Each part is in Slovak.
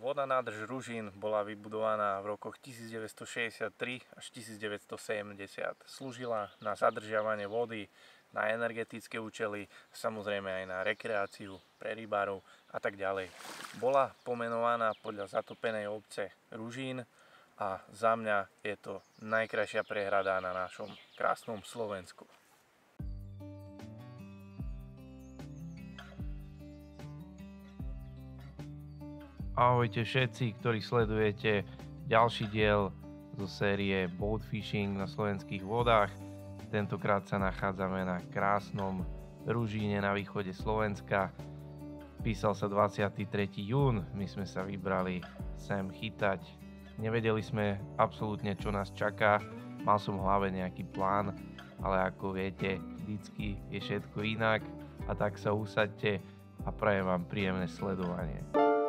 Vodná nádrž Ružín bola vybudovaná v rokoch 1963 až 1970. Slúžila na zadržiavanie vody, na energetické účely, samozrejme aj na rekreáciu pre rybárov a tak ďalej. Bola pomenovaná podľa zatopenej obce Ružín a za mňa je to najkrajšia prehrada na našom krásnom Slovensku. Ahojte všetci, ktorí sledujete ďalší diel zo série Boat Fishing na slovenských vodách. Tentokrát sa nachádzame na krásnom Ružíne na východe Slovenska. Písal sa 23. jún, my sme sa vybrali sem chytať. Nevedeli sme absolútne, čo nás čaká. Mal som v hlave nejaký plán, ale ako viete, vždycky je všetko inak. A tak sa usaďte a prajem vám príjemné sledovanie.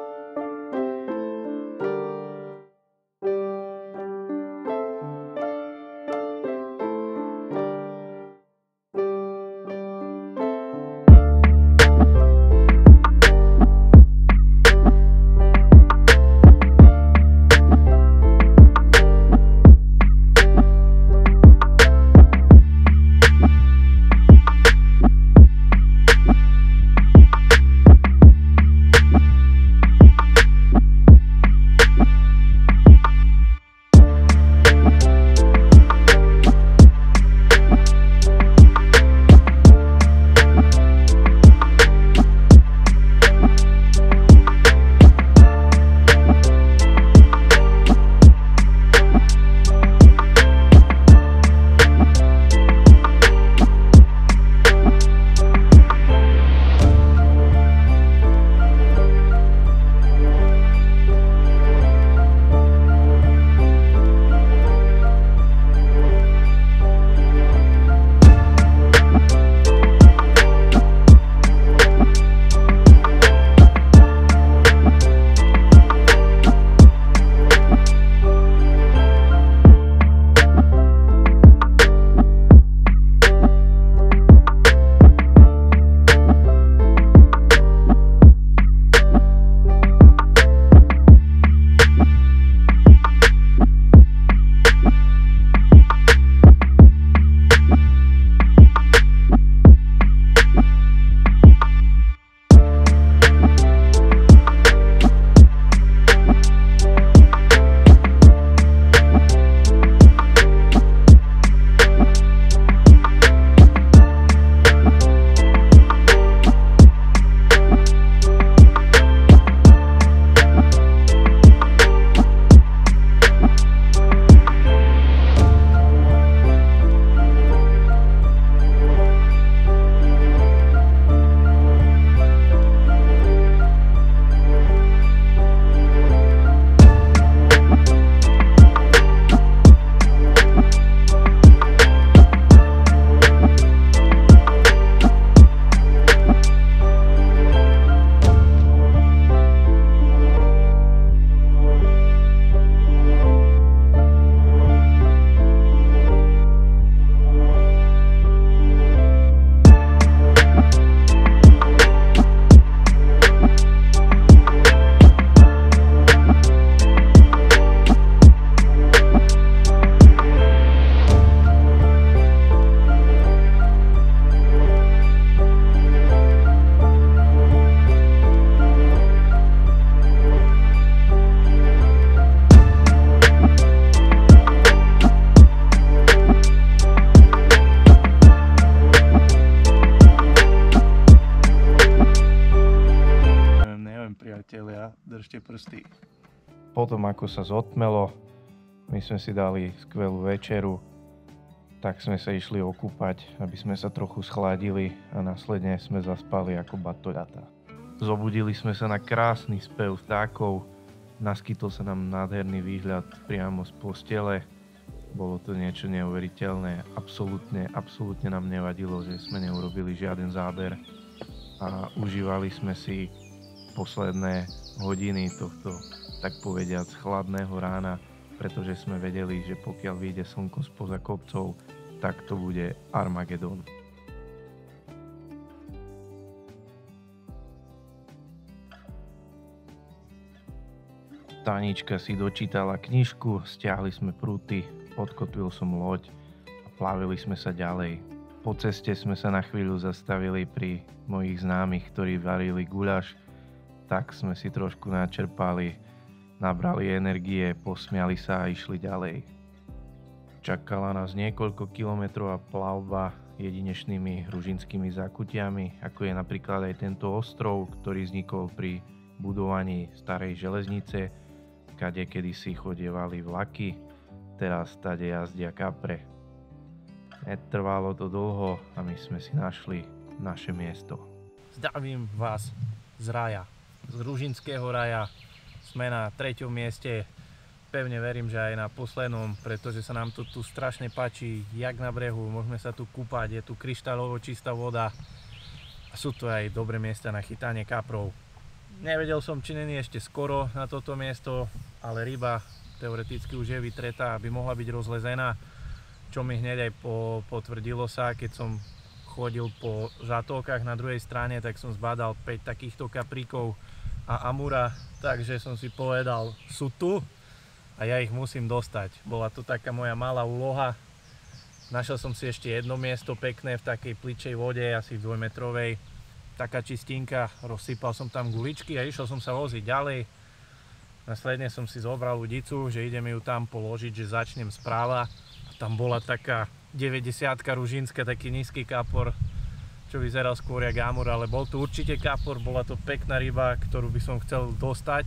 Držte prsty. Potom ako sa zotmelo, my sme si dali skvelú večeru, tak sme sa išli okúpať, aby sme sa trochu schladili a následne sme zaspali ako batoľatá. Zobudili sme sa na krásny spev vtákov, naskytol sa nám nádherný výhľad priamo z postele. Bolo to niečo neuveriteľné, absolútne nám nevadilo, že sme neurobili žiaden záber a užívali sme si posledné hodiny tohto, tak povediac, chladného rána, pretože sme vedeli, že pokiaľ vyjde slnko spoza kopcov, tak to bude Armagedon. Tanička si dočítala knižku, stiahli sme prúty, odkotvil som loď a plavili sme sa ďalej. Po ceste sme sa na chvíľu zastavili pri mojich známych, ktorí varili guľaš, tak sme si trošku načerpali, nabrali energie, posmiali sa a išli ďalej. Čakala nás niekoľko kilometrová plavba jedinečnými ružinskými zákutiami, ako je napríklad aj tento ostrov, ktorý vznikol pri budovaní starej železnice, kade kedysi chodievali vlaky, teraz tade jazdia kapre. Netrvalo to dlho a my sme si našli naše miesto. Zdravím vás z raja, z Ružinského raja. Sme na 3. mieste, pevne verím, že aj na poslednom, pretože sa nám to tu strašne páči, jak na brehu, môžeme sa tu kúpať, je tu kryštálovo čistá voda a sú tu aj dobré miesta na chytanie kaprov. Nevedel som, či není ešte skoro na toto miesto, ale ryba teoreticky už je vytretá, aby mohla byť rozlezená, čo mi hneď aj potvrdilo sa, keď som chodil po zátoľkách na druhej strane, tak som zbadal 5 takýchto kapríkov a amúra, takže som si povedal, sú tu a ja ich musím dostať. Bola to taká moja malá úloha. Našiel som si ešte jedno miesto pekné v takej pličej vode, asi 2-metrovej. Taká čistinka, rozsypal som tam guličky a išiel som sa voziť ďalej. Následne som si zobral udicu, že idem ju tam položiť, že začnem správa. A tam bola taká 90-ka ružínska, taký nízky kapor, čo vyzeral skôr jak amur, ale bol to určite kapor, bola to pekná ryba, ktorú by som chcel dostať.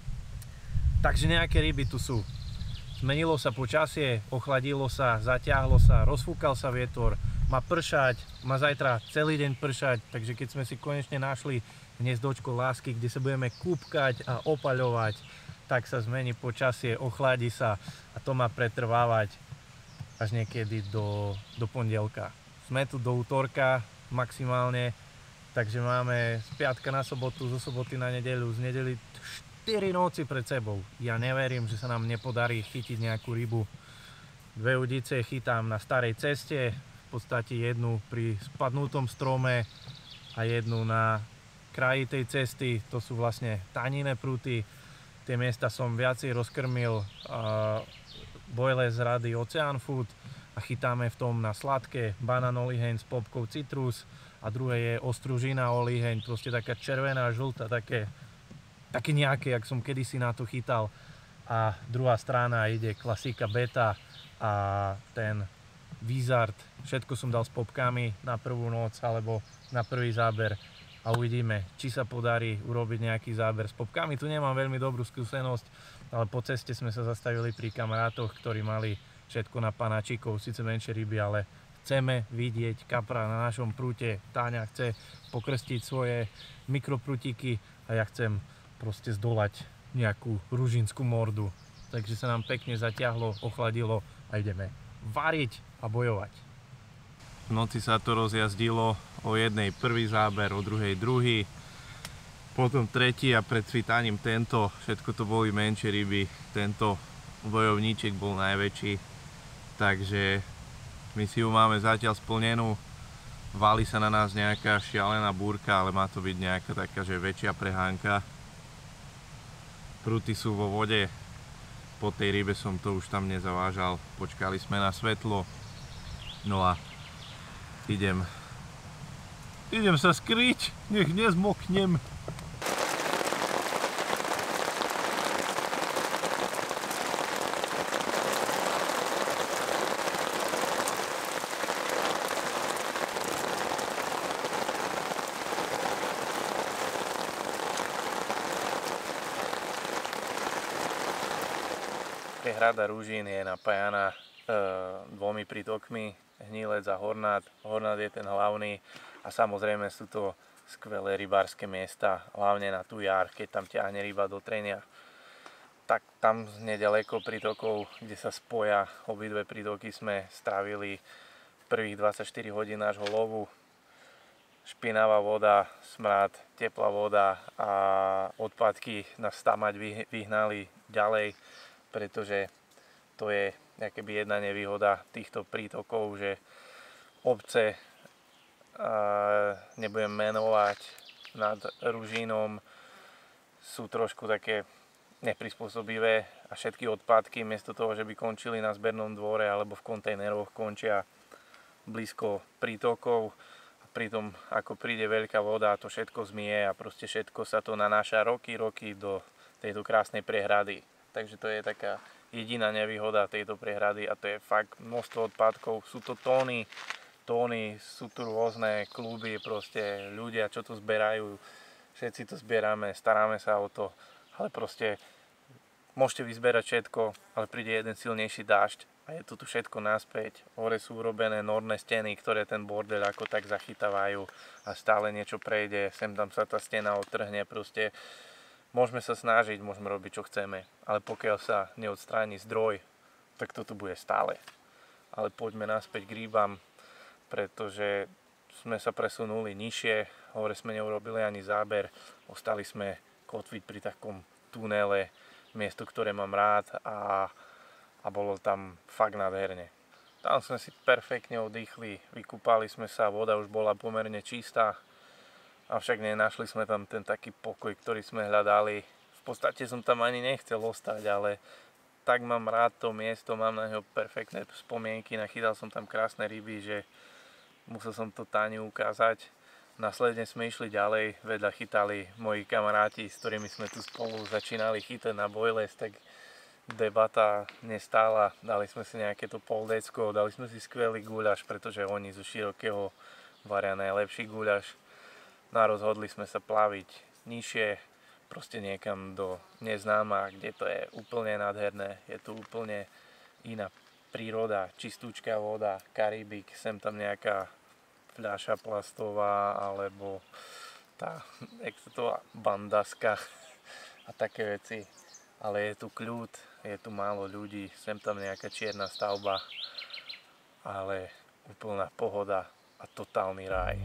Takže nejaké ryby tu sú. Zmenilo sa počasie, ochladilo sa, zaťahlo sa, rozfúkal sa vietor, má pršať, má zajtra celý deň pršať, takže keď sme si konečne našli hniezdočko lásky, kde sa budeme kúpkať a opaľovať, tak sa zmení počasie, ochladí sa a to má pretrvávať až niekedy do pondelka. Sme tu do útorka maximálne, takže máme z piatka na sobotu, zo soboty na nedeľu, z nedely 4 noci pred sebou. Ja neverím, že sa nám nepodarí chytiť nejakú rybu. 2 udice chytám na starej ceste, v podstate jednu pri spadnutom strome a jednu na kraji tej cesty. To sú vlastne tanine prúty. Tie miesta som viacej rozkrmil bojle z rady Ocean Food a chytáme v tom na sladké banán oliheň s popkou citrus a druhé je ostružina oliheň, proste taká červená, žltá, také nejaké, jak som kedysi na to chytal. A druhá strana ide klasika beta a ten Wizard. Všetko som dal s popkami na prvú noc alebo na prvý záber a uvidíme, či sa podarí urobiť nejaký záber s popkami. Tu nemám veľmi dobrú skúsenosť, ale po ceste sme sa zastavili pri kamarátoch, ktorí mali všetko na panáčikov, síce menšie ryby, ale chceme vidieť kapra na našom prúte. Táňa chce pokrstiť svoje mikroprútiky a ja chcem proste zdolať nejakú ružinskú mordu. Takže sa nám pekne zatiahlo, ochladilo a ideme variť a bojovať. V noci sa to rozjazdilo, o jednej prvý záber, o druhej druhý, potom tretí a pred svitaním tento. Všetko to boli menšie ryby, tento bojovníček bol najväčší, takže my si ju máme zatiaľ splnenú. Valí sa na nás nejaká šialená búrka, ale má to byť nejaká taká, že väčšia prehánka. Prúty sú vo vode, po tej rybe som to už tam nezavážal, počkali sme na svetlo, no a idem sa skryť, nech nezmoknem. Hrada Ružín je napájaná 2 prítokmi, Hnilec a Hornát. Hornát je ten hlavný a samozrejme sú to skvelé rybárske miesta, hlavne na tú jar, keď tam ťahne ryba do trenia. Tak tam nedaleko prítokov, kde sa spoja obidve prítoky, sme strávili prvých 24 hodín nášho lovu. Špinavá voda, smrad, teplá voda a odpadky nás tam mať vyhnali ďalej, pretože to je akoby jedna nevýhoda týchto prítokov, že obce, nebudem menovať, nad Ružínom sú trošku také neprispôsobivé a všetky odpadky miesto toho, že by končili na zbernom dvore alebo v kontajneroch, končia blízko prítokov. Pritom ako príde veľká voda, to všetko zmije a proste všetko sa to nanáša roky do tejto krásnej priehrady. Takže to je taká jediná nevýhoda tejto priehrady a to je fakt množstvo odpadkov. Sú to tóny, sú tu rôzne kluby, proste ľudia, čo tu zberajú. Všetci to zbierame, staráme sa o to, ale proste môžete vyzberať všetko, ale príde jeden silnejší dážď a je tu všetko naspäť. Hore sú urobené norné steny, ktoré ten bordel ako tak zachytávajú a stále niečo prejde, sem tam sa tá stena odtrhne, proste môžeme sa snažiť, môžeme robiť čo chceme, ale pokiaľ sa neodstráni zdroj, tak toto bude stále. Ale poďme naspäť k rýbam, pretože sme sa presunuli nižšie, hore sme neurobili ani záber, ostali sme kotviť pri takom tunele, miesto, ktoré mám rád a bolo tam fakt nádherne. Tam sme si perfektne oddychli, vykúpali sme sa, voda už bola pomerne čistá, avšak nenašli sme tam ten taký pokoj, ktorý sme hľadali. V podstate som tam ani nechcel ostať, ale tak mám rád to miesto, mám na ňo perfektné spomienky, nachytal som tam krásne ryby, že musel som to Táni ukázať. Následne sme išli ďalej, vedľa chytali moji kamaráti, s ktorými sme tu spolu začínali chytať na bojles, tak debata nestála, dali sme si nejaké to poldecko, dali sme si skvelý guľaš, pretože oni zo Širokého varia najlepší guľaš. No a rozhodli sme sa plaviť nižšie, proste niekam do neznáma, kde to je úplne nádherné, je tu úplne iná príroda, čistúčka voda, Karibik, sem tam nejaká fľaša plastová, alebo tá, jak sa to bandaska a také veci. Ale je tu kľud, je tu málo ľudí, sem tam nejaká čierna stavba, ale úplná pohoda a totálny raj.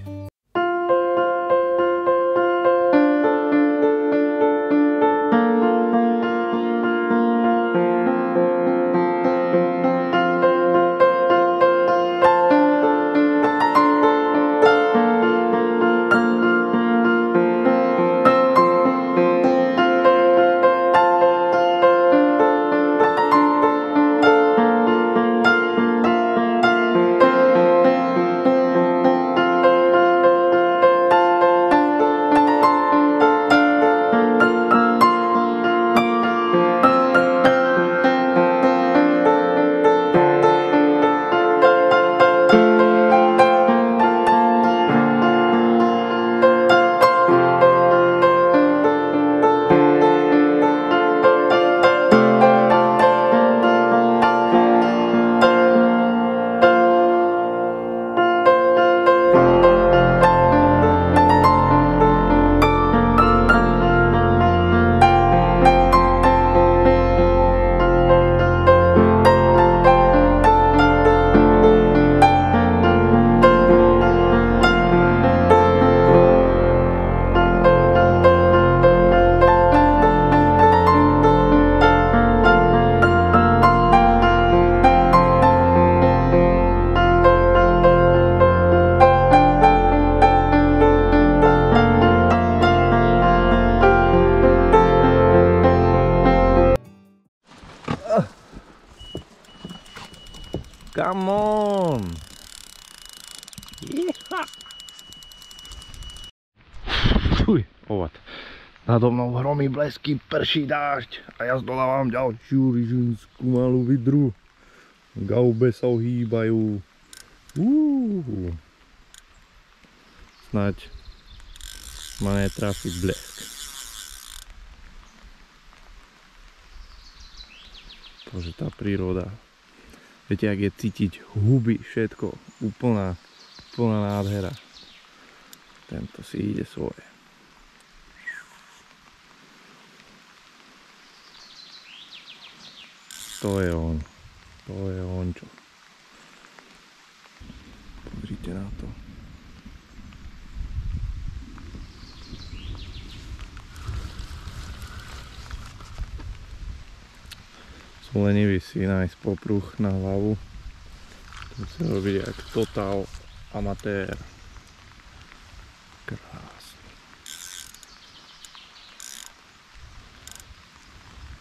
Come on! Yeah. Fuj, ovat. Nado mnou hromí blesky, prší dážď a ja zdolávam ďalšiu ryžinskú malú vidru. Gaube sa ohýbajú. Snáď ma netrafi blesk. Bože, tá príroda. Viete, ak je cítiť huby, všetko, úplná nádhera. Tento si ide svoje. To je on čo. Pozrite na to. Lenivý si nájsť popruh na hlavu. To sa robí jak totál amatér. Krásne.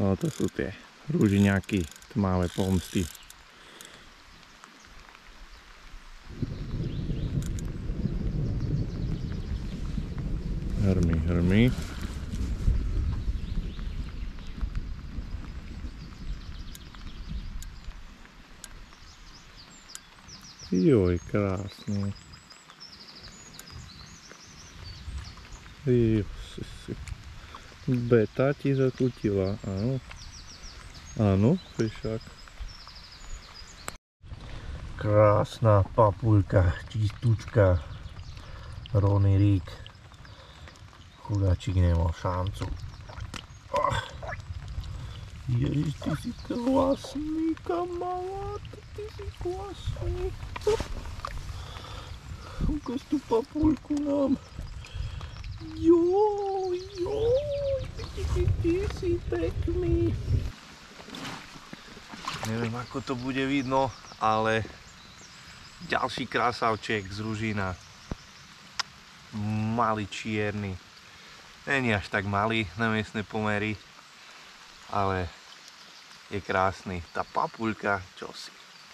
No to sú tie ružiňaky, tmavé pomsty. Hrmi, hrmi. Joj, krásne. Beta ti zakutila, áno. Áno, fešák. Krásna papuľka, čistúčka. Ronny Rík. Chudáčik nemal šancu. Ježiš, ty si klasný, kamarát. Ty si klasný. Ukáž tú papuľku nám. Joj, ty si pekný. Neviem, ako to bude vidno, ale ďalší krásavček z Ružína. Malý čierny. Není až tak malý na miestne pomery, ale je krásny. Tá papuľka, čosi.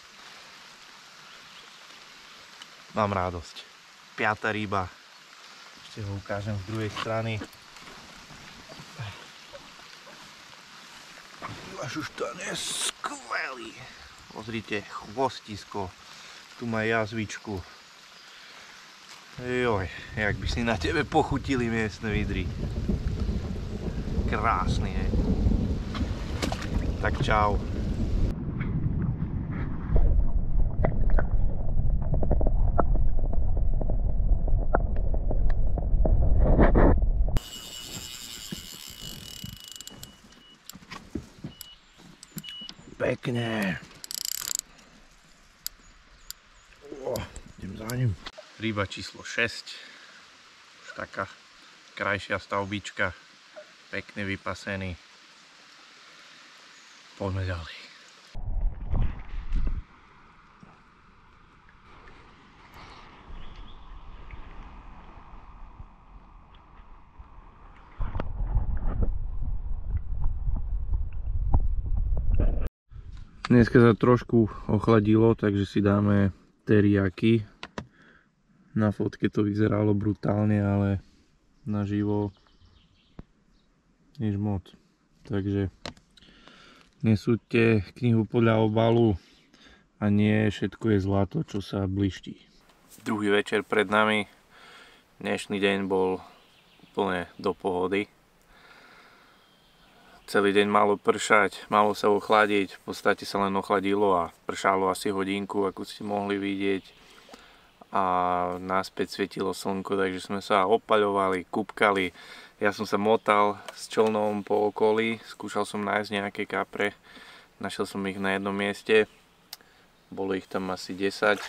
Mám radosť. 5. ryba. Ešte ho ukážem z druhej strany. Vašuštan je skvelý. Pozrite, chvostisko. Tu má jazvičku. Joj, jak by si na tebe pochutili miestne vidry. Krásny, hej. Tak čau. Pekne. Idem za ním. Ryba číslo 6. Už taká krajšia stavbička. Pekne vypasený. Poďme ďalej. Dneska sa trošku ochladilo, takže si dáme teriyaki. Na fotke to vyzeralo brutálne, ale naživo nič moc. Takže nesúďte knihu podľa obalu a nie všetko je zlato, čo sa bliští. Druhý večer pred nami. Dnešný deň bol úplne do pohody. Celý deň malo pršať, malo sa ochladiť, v podstate sa len ochladilo a pršalo asi hodinku, ako ste mohli vidieť. A naspäť svietilo slnko, takže sme sa opaľovali, kúpkali. Ja som sa motal s člnom po okolí, skúšal som nájsť nejaké kapre. Našiel som ich na jednom mieste, bolo ich tam asi 10.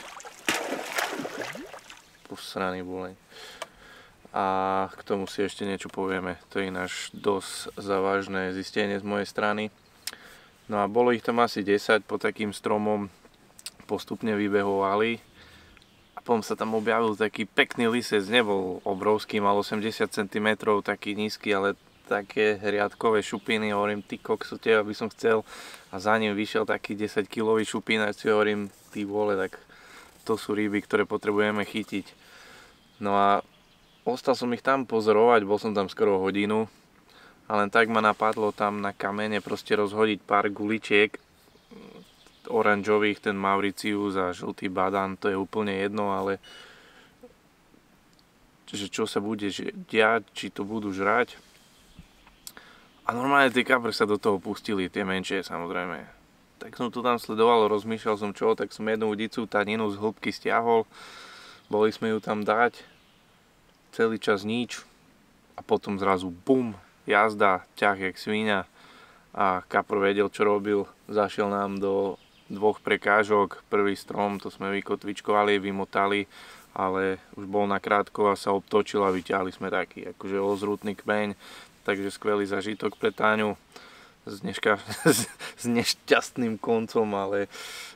Posraný buleň. A k tomu si ešte niečo povieme. To je ináč dosť závažné zistenie z mojej strany. No a bolo ich tam asi 10, pod takým stromom postupne vybehovali. A potom sa tam objavil taký pekný lisec, nebol obrovský, mal 80 cm, taký nízky, ale také riadkové šupiny. Hovorím, ty kokso, teba by som chcel. A za ním vyšiel taký 10-kilový šupínač, hovorím, ty vole, tak to sú ryby, ktoré potrebujeme chytiť. No a ostal som ich tam pozorovať, bol som tam skoro hodinu a len tak ma napadlo tam na kamene proste rozhodiť pár guličiek oranžových, ten Mauritius a žltý badán, to je úplne jedno, ale že čo sa bude diať, či to budú žrať. A normálne tie kapre sa do toho pustili, tie menšie samozrejme. Tak som to tam sledoval, rozmýšľal som čo, tak som jednu udicú taninu z hĺbky stiahol, boli sme ju tam dať. Celý čas nič a potom zrazu bum, jazda, ťah jak svíňa a kapr vedel, čo robil. Zašiel nám do 2 prekážok, prvý strom, to sme vykotvičkovali, vymotali, ale už bol nakrátko a sa obtočil a vyťahli sme taký akože ozrutný kmeň, takže skvelý zažitok pre Táňu s nešťastným koncom, ale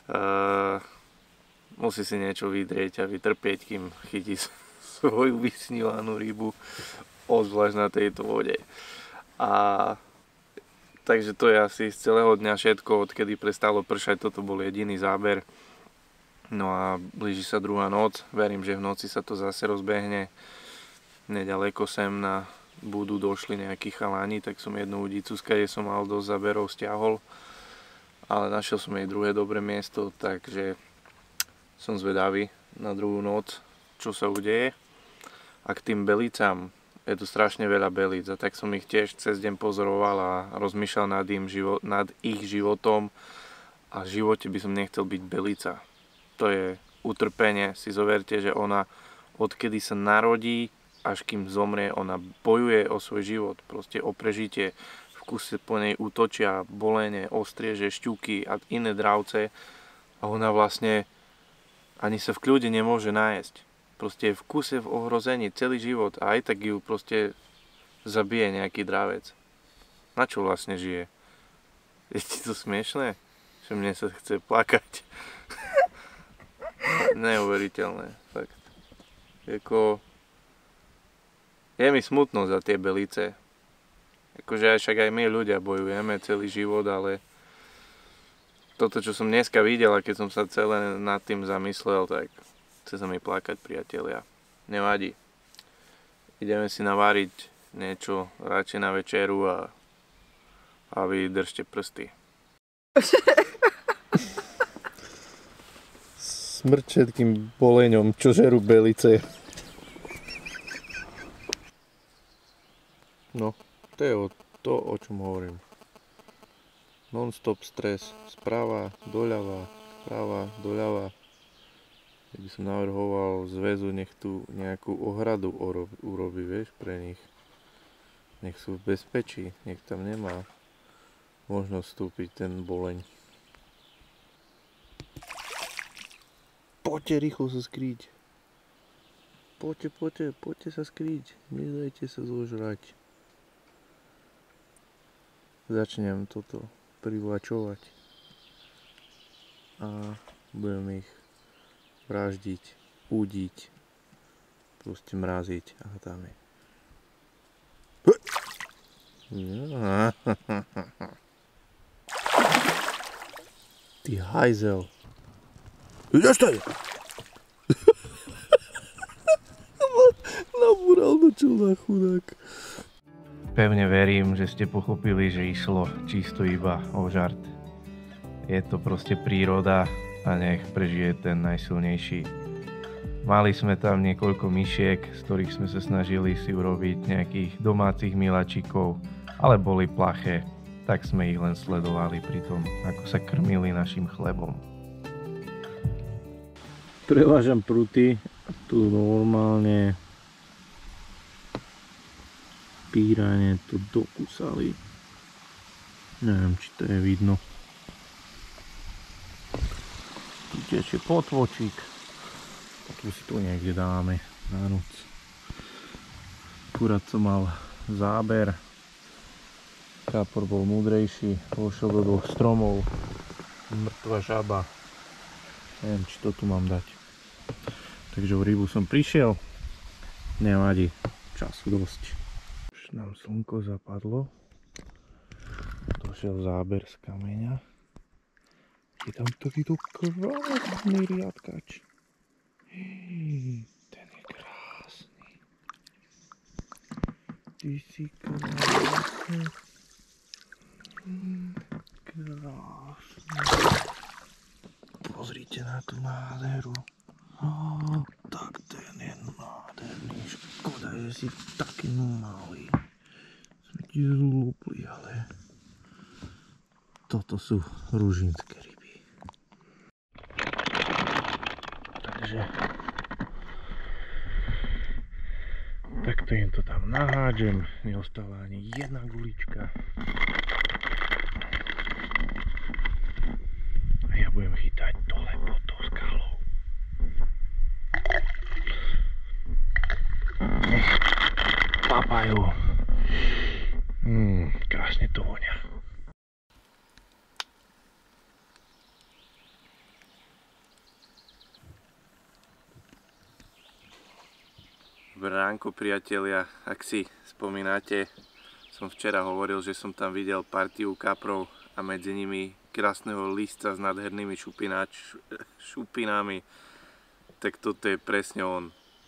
musí si niečo vydrieť a vytrpieť, kým chytí svoju vysnívanú rybu, obzvlášť na tejto vode. A Takže to je asi z celého dňa všetko, odkedy prestalo pršať, toto bol jediný záber. No a blíži sa druhá noc, verím, že v noci sa to zase rozbehne. Nedaleko sem na Budu došli nejakí chalani, tak som jednu udicu, skade som mal dosť záberov, stiahol. Ale našiel som jej druhé dobré miesto, takže som zvedavý na druhú noc, čo sa udeje. A k tým belicám, je tu strašne veľa belíc a tak som ich tiež cez deň pozoroval a rozmýšľal nad ich životom a v živote by som nechcel byť belica. To je utrpenie, si zoverte, že ona odkedy sa narodí až kým zomrie, ona bojuje o svoj život, proste o prežitie. V kuse po nej útočia bolene, ostrieže, šťuky a iné dravce a ona vlastne ani sa v kľude nemôže nájsť. Proste je v kuse v ohrození celý život a aj tak ju proste zabije nejaký dravec. Na čo vlastne žije? Je ti to smiešné? Že mne sa chce plakať. Neuveriteľné, fakt. Je mi smutno za tie belice. Však aj my ľudia bojujeme celý život, ale toto, čo som dneska videl a keď som sa celé nad tým zamyslel, tak chce sa mi plakať, priatelia. Nevadí. Ideme si naváriť niečo radšej na večeru a vy držte prsty. Smrť všetkým boleňom, čo žerú belice. No, to je to, o čom hovorím. Non-stop stres. Sprava, doľava, sprava, doľava. Ja by som navrhoval zväzu, nech tu nejakú ohradu urobí, vieš, pre nich. Nech sú v bezpečí, nech tam nemá možnosť vstúpiť ten boleň. Poďte rýchlo sa skrýť. Poďte sa skrýť. Nedajte sa zožrať. Začnem toto privlačovať. A budem ich vraždiť, údiť, proste mraziť a tam je. Ty hajzel. Ideš tady? Nabúral do čela, chudák. Pevne verím, že ste pochopili, že išlo čisto iba o žart. Je to proste príroda a nech prežije ten najsilnejší. Mali sme tam niekoľko myšiek, z ktorých sme sa snažili si urobiť nejakých domácich miláčikov, ale boli plaché, tak sme ich len sledovali pri tom, ako sa krmili našim chlebom. Prevážam pruty, tu normálne pírane to dokúsali. Neviem, či to je vidno. Tu tečie potvočík. Tu si to niekde dáme na noc. Akurát som mal záber. Kápor bol múdrejší, vošiel do dvoch stromov. Mŕtva žaba. Neviem, či to tu mám dať. Takže o rybu som prišiel. Nevadí, času dosť. Už nám slnko zapadlo. Došiel záber z kameňa. Je tam takýto krásny riadkač. Ten je krásny. Ty si krásny. Krásny. Pozrite na tú nádheru. Tak ten je nádherný. Škoda, že si taký malý. Sme ti zlúpli, ale toto sú ružinské ryby. Takže takto im to tam nahádžem. Neostáva ani jedna gulička. A ja budem chytať dole pod tou skalou. Nech papajú. Krásne to vonia. Dobré ránko, priatelia. Ak si spomínate, som včera hovoril, že som tam videl partiu kaprov a medzi nimi krásneho lisca s nádhernými šupinami. Tak toto je presne on.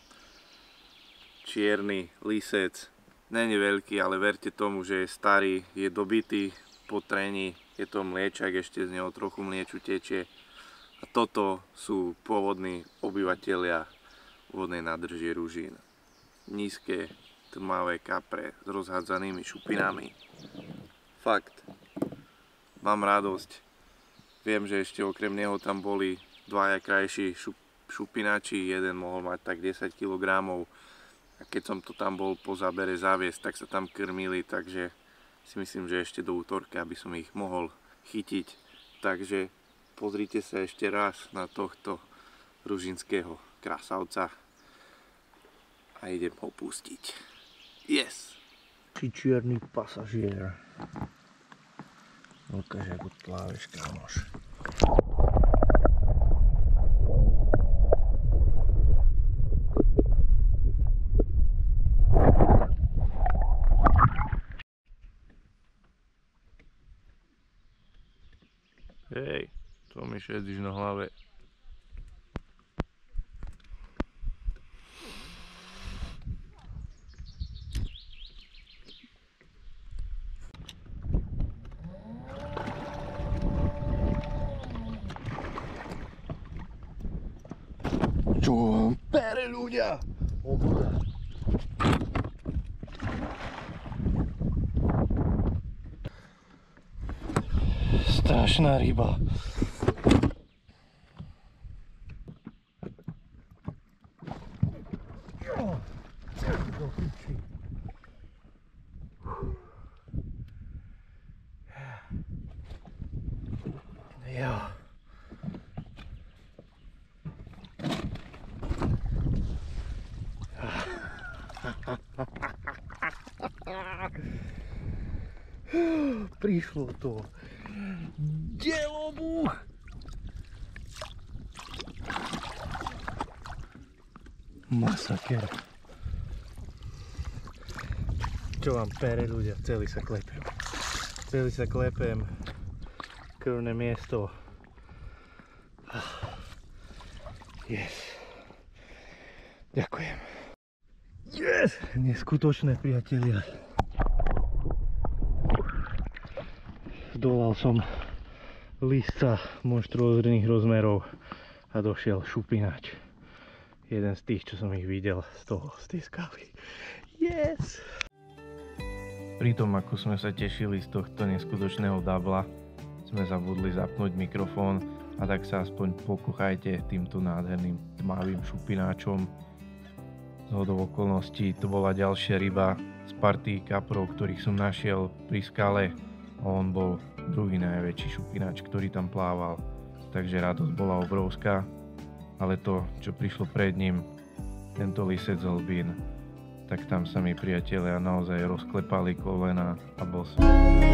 Čierny lisec. Není veľký, ale verte tomu, že je starý, je dobitý po trení. Je to mliečak, ešte z neho trochu mlieču tečie. A toto sú pôvodní obyvatelia vodnej nádrže Ružín. Nízke, tmavé kapre s rozhádzanými šupinami. Fakt. Mám radosť. Viem, že ešte okrem neho tam boli dvaja krajší šupinači. Jeden mohol mať tak 10 kg. A keď som to tam bol po zábere zaviesť, tak sa tam krmili. Takže si myslím, že ešte do útorka by som ich mohol chytiť. Takže pozrite sa ešte raz na tohto ružinského krasavca. A idem ho pustiť. Yes! Čierny pasažier. Ukáž, ako pláveš, kamoš. Hej, to mi šedíš na hlave. Čo vám pere, ľudia? Obuda. Strašná ryba. Ja. Prišlo to. Delobuch. Masaker. Čo vám pere, ľudia? Celý sa klepem. Celý sa klepem. Krvné miesto. Yes. Ďakujem. Yes! Neskutočné, priatelia. Zdolal som lisca monštruóznych rozmerov a došiel šupinač. Jeden z tých, čo som ich videl z tej skaly. Yes! Pri tom, ako sme sa tešili z tohto neskutočného dabla, sme zabudli zapnúť mikrofón a tak sa aspoň pokuchajte týmto nádherným tmavým šupináčom. Zhodou okolností to bola ďalšia ryba z partii kaprov, ktorých som našiel pri skale. On bol druhý najväčší šupináč, ktorý tam plával. Takže radosť bola obrovská. Ale to, čo prišlo pred ním, tento lisec hlbín, tak tam sa mi priatelia naozaj rozklepali kolena a bol som...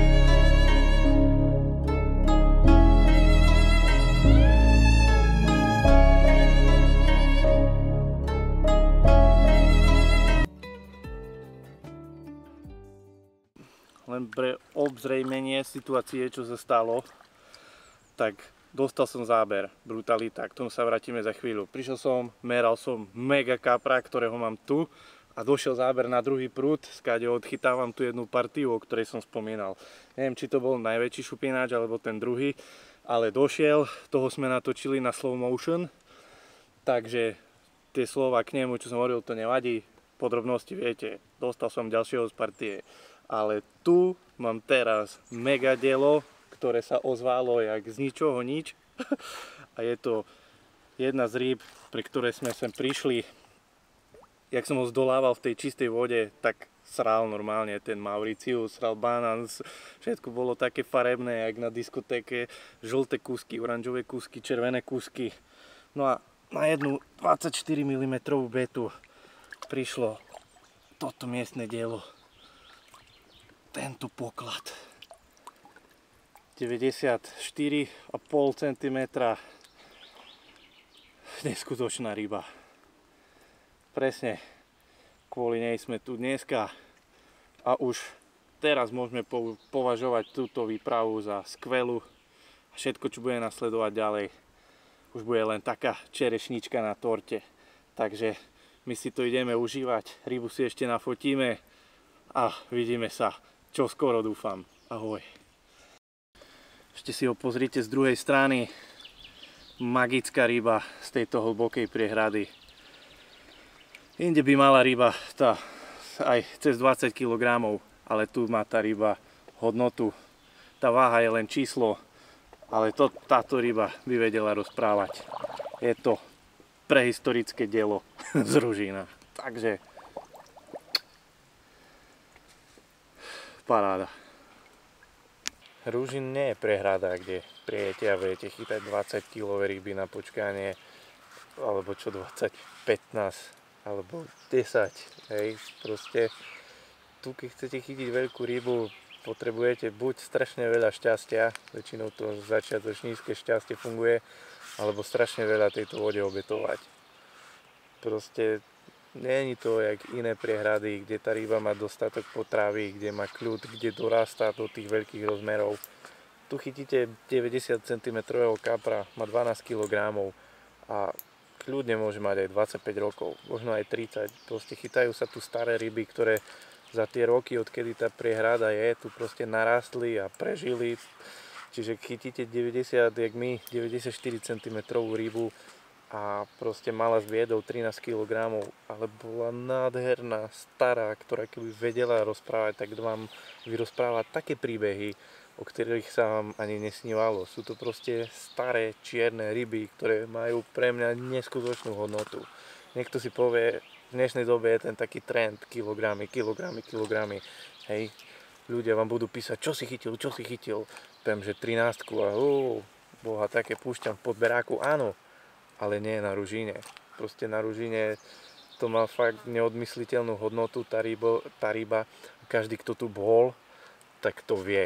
Len pre obzrejmenie situácie, čo sa stalo, tak dostal som záber, brutalita, k tomu sa vrátime za chvíľu. Prišiel som, meral som mega kapra, ktorého mám tu a došiel záber na druhý prúd, skáde odchytávam tu jednu partiu, o ktorej som spomínal. Neviem, či to bol najväčší šupináč, alebo ten druhý, ale došiel, toho sme natočili na slow motion, takže tie slova k nemu, čo som hovoril, to nevadí, podrobnosti viete, dostal som ďalšieho z partie. Ale tu mám teraz mega dielo, ktoré sa ozvalo jak z ničoho nič. A je to jedna z rýb, pre ktoré sme sem prišli. Jak som ho zdolával v tej čistej vode, tak sral normálne ten Mauritius, sral banán, všetko bolo také farebné, jak na diskotéke. Žlté kúsky, oranžové kúsky, červené kúsky. No a na jednu 24 mm betu prišlo toto miestne dielo. Tento poklad 94,5 cm, neskutočná ryba. Presne kvôli nej sme tu dneska a už teraz môžeme považovať túto výpravu za skvelú. Všetko, čo bude nasledovať ďalej, už bude len taká čerešnička na torte. Takže my si to ideme užívať, rybu si ešte nafotíme a vidíme sa čoskoro, dúfam. Ahoj. Ešte si ho pozrite z druhej strany. Magická ryba z tejto hlbokej priehrady. Inde by mala ryba tá aj cez 20 kg, ale tu má tá ryba hodnotu. Tá váha je len číslo, ale táto ryba by vedela rozprávať. Je to prehistorické dielo z Ružína. Takže paráda. Ružín nie je prehrada, kde prijete a budete chytať 20 kg ryby na počkanie, alebo čo 20, 15 alebo 10, hej, proste tu keď chcete chytiť veľkú rybu, potrebujete buď strašne veľa šťastia, väčšinou to začiatočnícke šťastie funguje, alebo strašne veľa tejto vode obetovať. Proste nie je to jak iné priehrady, kde tá ryba má dostatok potravy, kde má kľud, kde dorastá do tých veľkých rozmerov. Tu chytíte 90 cm kapra, má 12 kg a kľudne môže mať aj 25 rokov, možno aj 30. Proste chytajú sa tu staré ryby, ktoré za tie roky, odkedy tá priehrada je, tu proste narastli a prežili. Čiže chytíte 90, jak my, 94 cm rybu a proste mala s viedou 13 kg, ale bola nádherná, stará, ktorá keby vedela rozprávať, tak vám vyrozpráva také príbehy, o ktorých sa vám ani nesnívalo. Sú to proste staré čierne ryby, ktoré majú pre mňa neskutočnú hodnotu. Niekto si povie, v dnešnej dobe je ten taký trend, kilogramy. Hej, ľudia vám budú písať, čo si chytil. Poviem, že 13 a boha, také púšťam v podberáku, áno, ale nie na Ružíne. Proste na Ružíne to má fakt neodmysliteľnú hodnotu, tá ryba. Každý, kto tu bol, tak to vie.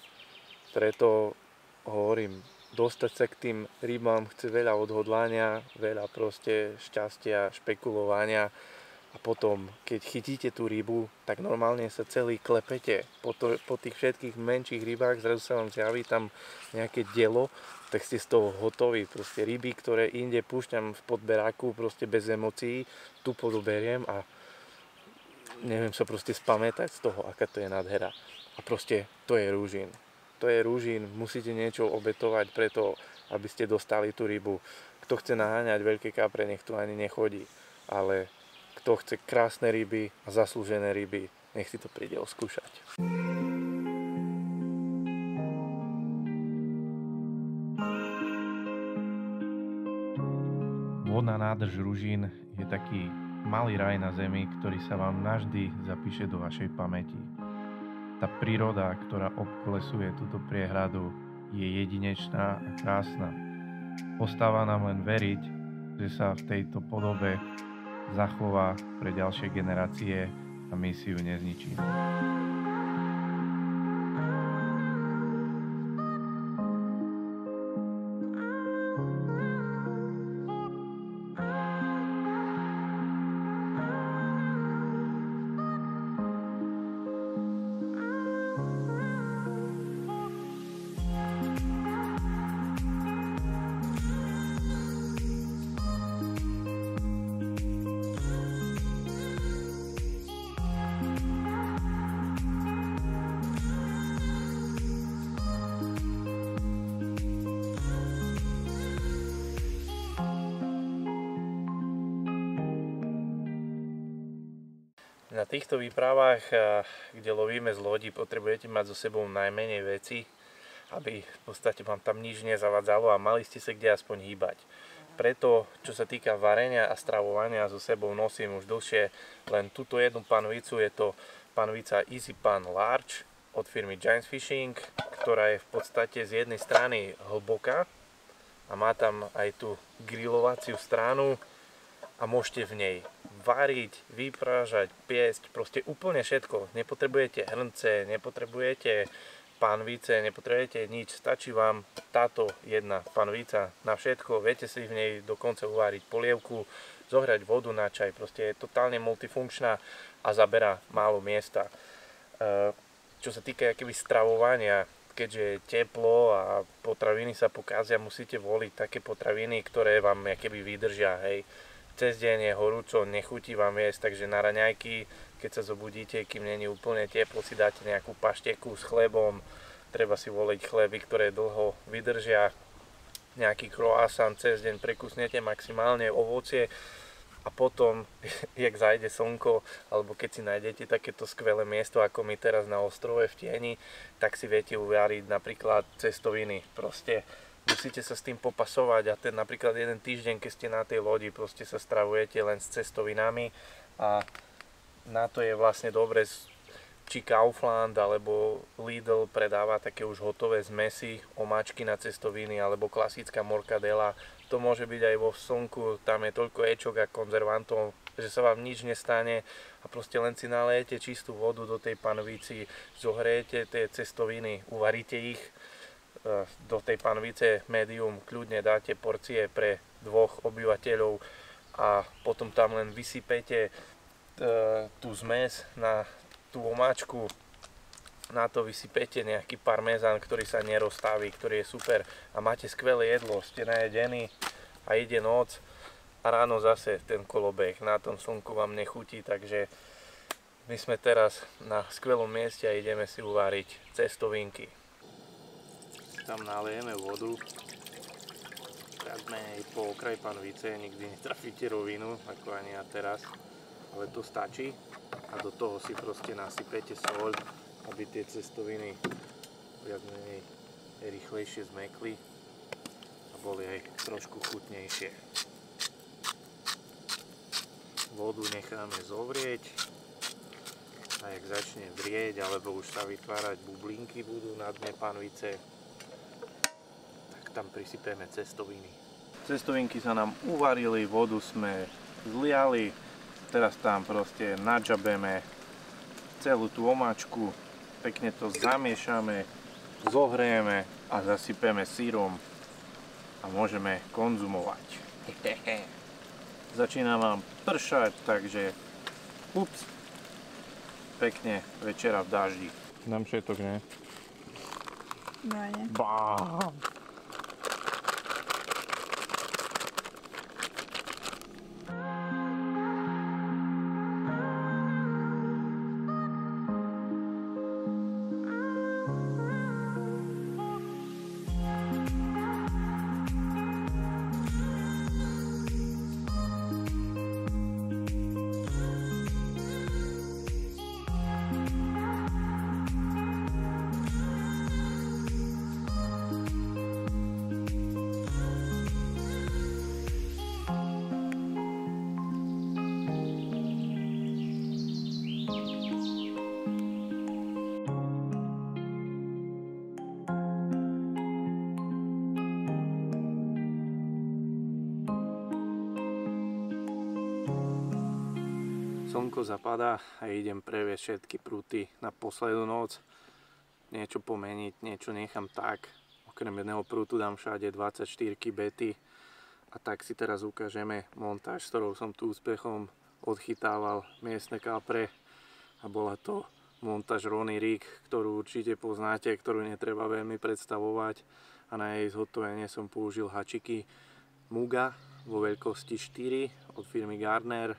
Preto hovorím, dostať sa k tým rybám chce veľa odhodlania, veľa proste šťastia, špekulovania a potom, keď chytíte tú rybu, tak normálne sa celý klepete. Po tých všetkých menších rybách zrazu sa vám zjaví tam nejaké dielo, tak ste z toho hotoví. Proste ryby, ktoré inde púšťam v podberáku, proste bez emócií, tu podoberiem a neviem sa proste spamätať z toho, aká to je nádhera. A proste to je Ružín. To je Ružín, musíte niečo obetovať preto, aby ste dostali tú rybu. Kto chce naháňať veľké kapre, nech tu ani nechodí. Ale kto chce krásne ryby a zaslúžené ryby, nech si to príde oskúšať. Vodná nádrž Ružín je taký malý raj na zemi, ktorý sa vám navždy zapíše do vašej pamäti. Tá príroda, ktorá obkolesuje túto priehradu, je jedinečná a krásna. Ostáva nám len veriť, že sa v tejto podobe zachová pre ďalšie generácie a my si ju nezničíme. Na týchto výpravách, kde lovíme z lodi, potrebujete mať so sebou najmenej veci, aby v podstate vám tam nič nezavadzalo a mali ste sa kde aspoň hýbať. Preto, čo sa týka varenia a stravovania, so sebou nosím už dlhšie len túto jednu panvicu. Je to panvica Easy Pan Large od firmy Giants Fishing, ktorá je v podstate z jednej strany hlboká a má tam aj tú grilovaciu stranu a môžete v nej variť, vyprážať, piesť, proste úplne všetko. Nepotrebujete hrnce, nepotrebujete panvice, nepotrebujete nič, stačí vám táto jedna panvica na všetko. Viete si v nej dokonca uváriť polievku, zohrať vodu na čaj, proste je totálne multifunkčná a zabera málo miesta. čo sa týka akoby stravovania, keďže je teplo a potraviny sa pokazia, musíte voliť také potraviny, ktoré vám akoby vydržia, hej. Cez deň je horúco, nechutí vám jesť, takže na raňajky, keď sa zobudíte, kým není úplne teplo, si dáte nejakú pašteku s chlebom, treba si voliť chleby, ktoré dlho vydržia, nejaký croissant, cez deň prekusnete maximálne ovocie a potom, jak zajde slnko, alebo keď si nájdete takéto skvelé miesto, ako my teraz na ostrove v tieni, tak si viete uvariť napríklad cestoviny. Proste musíte sa s tým popasovať a ten napríklad jeden týždeň, keď ste na tej lodi, proste sa stravujete len s cestovinami a na to je vlastne dobre, či Kaufland alebo Lidl predáva také už hotové zmesy, omáčky na cestoviny alebo klasická morkadela. To môže byť aj vo slnku, tam je toľko ečok a konzervantov, že sa vám nič nestane a proste len si nalejete čistú vodu do tej panvici, zohrejete tie cestoviny, uvaríte ich do tej panvice medium, kľudne dáte porcie pre 2 obyvateľov a potom tam len vysypete tú zmes na tú omáčku, na to vysypete nejaký parmezán, ktorý sa nerozstaví, ktorý je super a máte skvelé jedlo, ste najedení a ide noc a ráno zase ten kolobeh, na tom slnku vám nechutí, takže my sme teraz na skvelom mieste a ideme si uváriť cestovinky. Tam nalejeme vodu, sme aj po okraj panvice, nikdy netrafíte rovinu, ako ani ja teraz, ale to stačí a do toho si proste nasypete soľ, aby tie cestoviny viac menej rýchlejšie zmekli a boli aj trošku chutnejšie. Vodu necháme zovrieť a jak začne vrieť alebo už sa vytvárať bublinky budú na dne panvice, tak tam prisypeme cestoviny. Cestovinky sa nám uvarili, vodu sme zliali, teraz tam proste nadžabeme celú tú omáčku, pekne to zamiešame, zohrejeme a zasypeme syrom a môžeme konzumovať. Začína vám pršať, takže ups, pekne večera v daždi. Dám všetok, ne? Dajne. Bám! Slnko zapadá a idem previesť všetky prúty na poslednú noc. Niečo pomeniť, niečo nechám tak. Okrem jedného prútu dám všade 24 bety. A tak si teraz ukážeme montáž, s ktorou som tu úspechom odchytával miestne kapre. A bola to montáž Ronnie Rig, ktorú určite poznáte, ktorú netreba veľmi predstavovať. A na jej zhotovenie som použil hačiky Muga vo veľkosti 4 od firmy Gardner.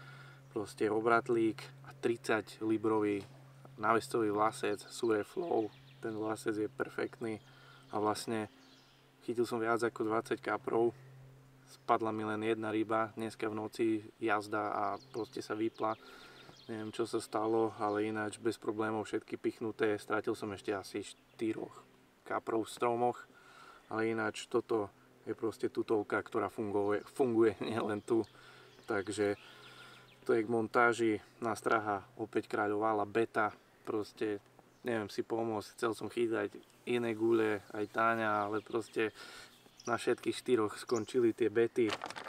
Proste obratlík a 30 librový návestový vlasec Sure Flow. Ten vlasec je perfektný a vlastne chytil som viac ako 20 kaprov. Spadla mi len jedna ryba, dneska v noci jazda a proste sa vypla. Neviem čo sa stalo, ale ináč bez problémov všetky pichnuté. Stratil som ešte asi 4 kaprov v stromoch, ale ináč toto je proste tutovka, ktorá funguje nielen tu. Takže to je k montáži, nástraha opäť kráľovala beta, proste neviem si pomôcť, chcel som chytať iné gule, aj Táňa, ale proste na všetkých 4 skončili tie bety.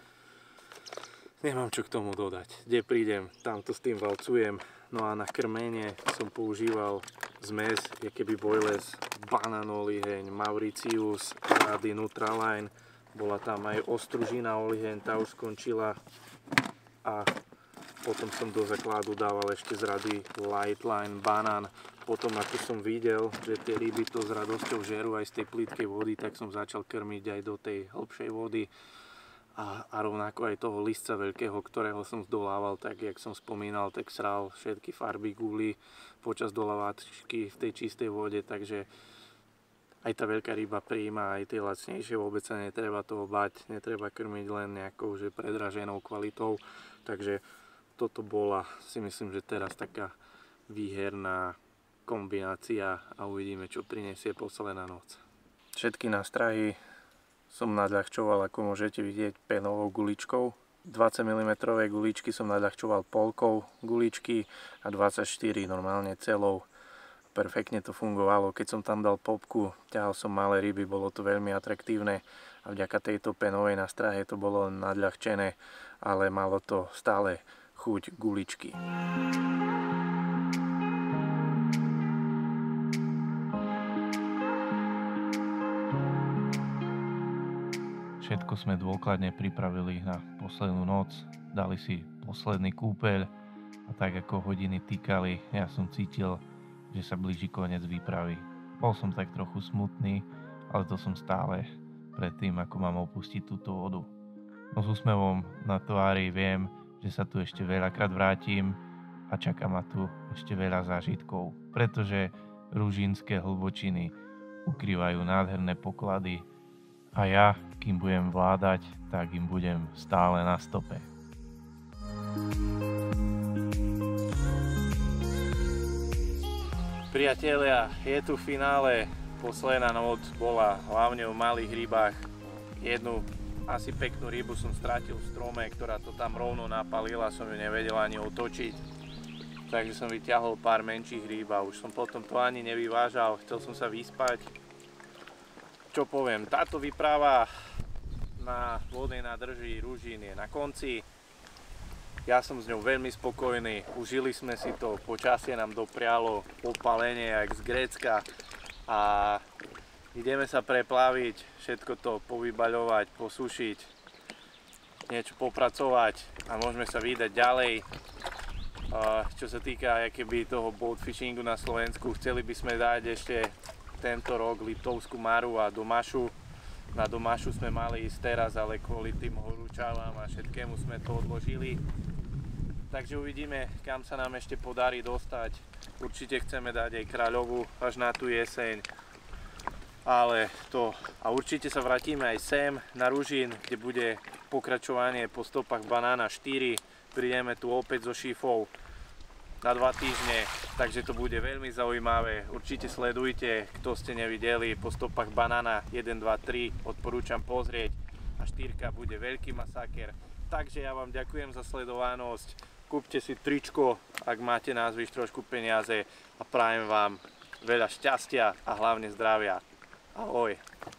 Nemám čo k tomu dodať, kde prídem, tamto s tým valcujem. No a na krmenie som používal zmes, je keby Boyless, Banán oliheň, Mauritius, rady Nutraline, bola tam aj ostružina oliheň, tá už skončila a potom som do základu dával ešte z rady Lightline, banán potom ako som videl, že tie ryby to s radosťou žerú aj z tej plytkej vody, tak som začal krmiť aj do tej hlbšej vody. A rovnako aj toho lisca veľkého, ktorého som zdolával, tak jak som spomínal, tak sral všetky farby guly počas dolávačky v tej čistej vode, takže aj tá veľká ryba prijíma, aj tie lacnejšie, vôbec sa netreba toho bať, netreba krmiť len nejakou že predraženou kvalitou, takže toto bola, si myslím, že teraz taká výherná kombinácia a uvidíme, čo prinesie posledná noc. Všetky nástrahy som nadľahčoval, ako môžete vidieť, penovou guličkou. 20 mm guličky som nadľahčoval polkou guličky a 24 normálne celou. Perfektne to fungovalo. Keď som tam dal popku, ťahal som malé ryby, bolo to veľmi atraktívne a vďaka tejto penovej nástrahe to bolo nadľahčené, ale malo to stále chuť guličky. Všetko sme dôkladne pripravili na poslednú noc, dali si posledný kúpeľ a tak ako hodiny týkali, ja som cítil, že sa blíži koniec výpravy. Bol som tak trochu smutný, ale to som stále pred tým, ako mám opustiť túto vodu. No s úsmevom na tvári viem, že sa tu ešte veľakrát vrátim a čaká ma tu ešte veľa zážitkov, pretože ružínske hlbočiny ukrývajú nádherné poklady a ja, kým budem vládať, tak im budem stále na stope. Priatelia, je tu finále. Posledná noc bola hlavne o malých rybách. Jednu asi peknú rybu som stratil v strome, ktorá to tam rovno napalila, som ju nevedel ani otočiť. Takže som vyťahol pár menších rýb a už som potom to ani nevyvážal, chcel som sa vyspať. Čo poviem, táto výprava na vodnej nádrži Ružín je na konci. Ja som s ňou veľmi spokojný, užili sme si to, počasie nám doprialo, popálenie jak z Grécka a ideme sa preplaviť, všetko to povybaľovať, posušiť, niečo popracovať a môžeme sa vydať ďalej. Čo sa týka keby toho boatfishingu na Slovensku, chceli by sme dať ešte tento rok Liptovskú Maru a Domašu. Na Domašu sme mali ísť teraz, ale kvôli tým horúčavám a všetkému sme to odložili. Takže uvidíme, kam sa nám ešte podarí dostať. Určite chceme dať aj Kráľovú až na tú jeseň. A určite sa vrátime aj sem na Ružín, kde bude pokračovanie po stopách Banána 4. Prídeme tu opäť so šífou na 2 týždne, takže to bude veľmi zaujímavé. Určite sledujte, kto ste nevideli, po stopách Banána 1, 2, 3 odporúčam pozrieť a 4 bude veľký masaker. Takže ja vám ďakujem za sledovanosť, kúpte si tričko, ak máte na zvyš trošku peniaze a prajem vám veľa šťastia a hlavne zdravia. Ahoj!